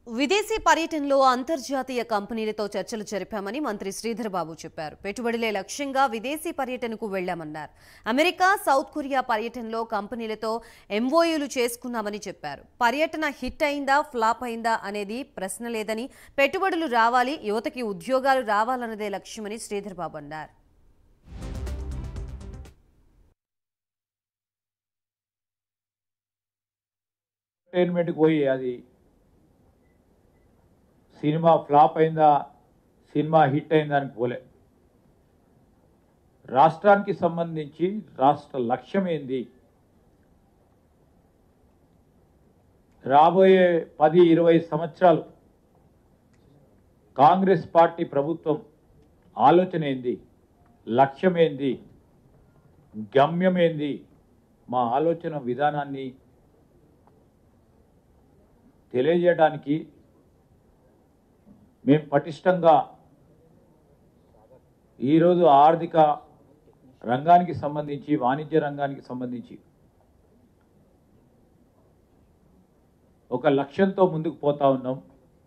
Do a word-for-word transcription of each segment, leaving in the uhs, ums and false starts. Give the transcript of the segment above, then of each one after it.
విదేశీ పర్యటనలో అంతర్జాతీయ కంపెనీలతో చర్చలు జరిపామని మంత్రి శ్రీధర్ బాబు చెప్పారు. పెట్టుబడులే లక్ష్యంగా విదేశీ పర్యటనకు వెళ్లామన్నారు. అమెరికా, సౌత్ కొరియా పర్యటనలో కంపెనీలతో ఎంఓయూలు చేసుకున్నామని చెప్పారు. పర్యటన హిట్ అయిందా, ఫ్లాప్ అయిందా అనేది ప్రశ్న లేదని, పెట్టుబడులు రావాలి, యువతకి ఉద్యోగాలు రావాలన్నదే లక్ష్యమని శ్రీధర్ బాబు అన్నారు. పోయి అది సినిమా ఫ్లాప్ అయిందా, సినిమా హిట్ అయిందా అని పోలే. రాష్ట్రానికి సంబంధించి రాష్ట్ర లక్ష్యం ఏంది, రాబోయే పది ఇరవై సంవత్సరాలు కాంగ్రెస్ పార్టీ ప్రభుత్వం ఆలోచన ఏంది, లక్ష్యం ఏంది, గమ్యం ఏంది, మా ఆలోచన విధానాన్ని తెలియజేయడానికి మేము పటిష్టంగా ఈరోజు ఆర్థిక రంగానికి సంబంధించి, వాణిజ్య రంగానికి సంబంధించి ఒక లక్ష్యంతో ముందుకు పోతా ఉన్నాం.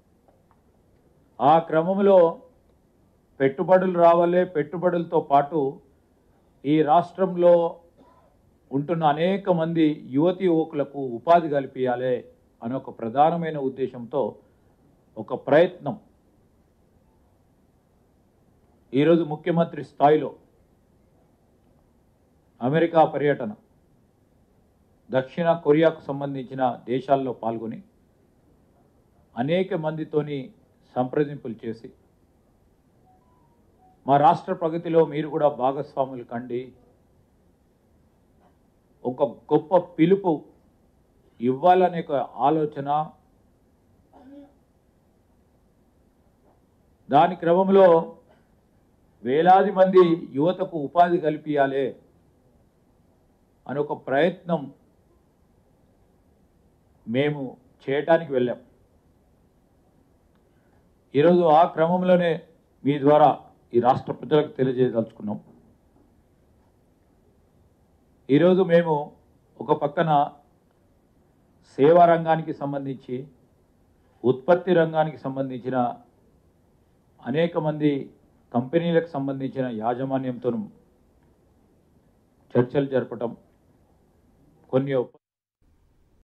ఆ క్రమంలో పెట్టుబడులు రావాలే, పెట్టుబడులతో పాటు ఈ రాష్ట్రంలో ఉంటున్న అనేక మంది యువతి యువకులకు ఉపాధి కల్పించాలి అనే ఒక ప్రధానమైన ఉద్దేశంతో ఒక ప్రయత్నం ఈరోజు ముఖ్యమంత్రి స్థాయిలో అమెరికా పర్యటన, దక్షిణ కొరియాకు సంబంధించిన దేశాల్లో పాల్గొని అనేక మందితోని సంప్రదింపులు చేసి మా రాష్ట్ర ప్రగతిలో మీరు కూడా భాగస్వాములు కండి, ఒక గొప్ప పిలుపు ఇవ్వాలనే ఒక ఆలోచన, దాని క్రమంలో వేలాది మంది యువతకు ఉపాధి కల్పించాలి అని ఒక ప్రయత్నం మేము చేయటానికి వెళ్ళాం. ఈరోజు ఆ క్రమంలోనే మీ ద్వారా ఈ రాష్ట్ర ప్రజలకు తెలియజేయదలుచుకున్నాం. ఈరోజు మేము ఒక పక్కన సేవా రంగానికి సంబంధించి, ఉత్పత్తి రంగానికి సంబంధించిన అనేక మంది కంపెనీలకు సంబంధించిన యాజమాన్యంతో చర్చలు జరపటం, కొన్ని